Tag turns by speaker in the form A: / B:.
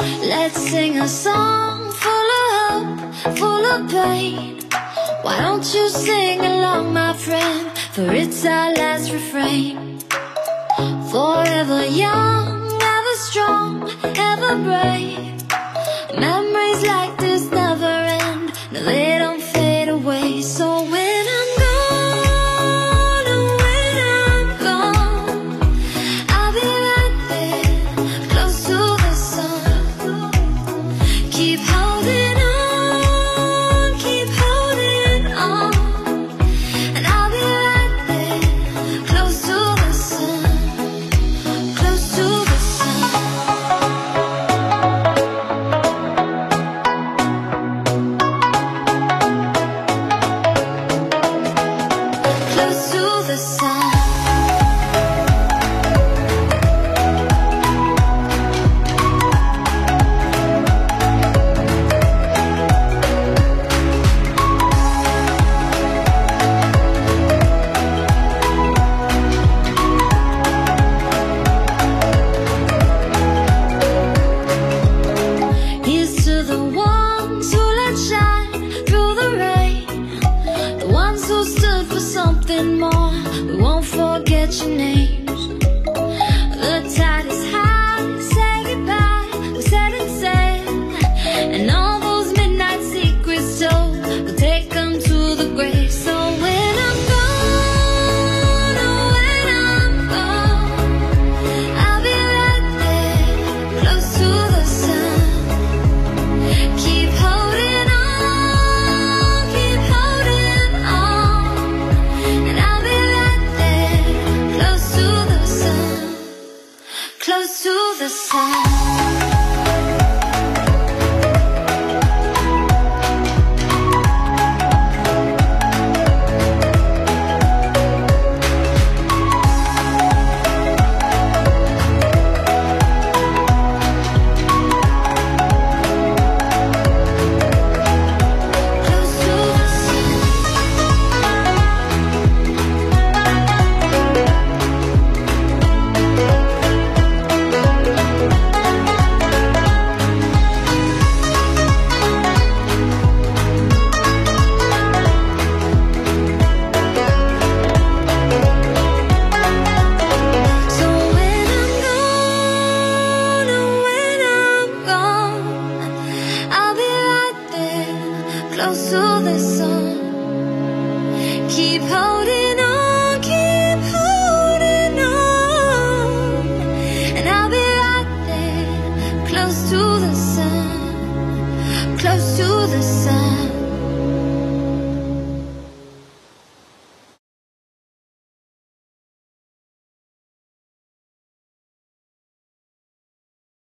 A: Let's sing a song full of hope, full of pain. Why don't you sing along, my friend? For it's our last refrain. Forever young, ever strong, ever brave. Memories like this never end. No, they don't fade away. So when I'm gone, oh, when I'm gone, I'll be right there, close to the sun. Keep holding on, keep holding on, and I'll be right there, close to the sun, close to the sun. Close to the sun. Here's to the ones who let shine through the rain, the ones who stood for something more. We won't forget your names. The tide is high, say goodbye, we said it said, and all those midnight secrets told, we'll take them to the grave. So when I'm gone, oh, when I'm gone, I'll be right there, close to the sun. Keep holding on, keep holding on, and I'll be right there, close to the sun, close to the sun.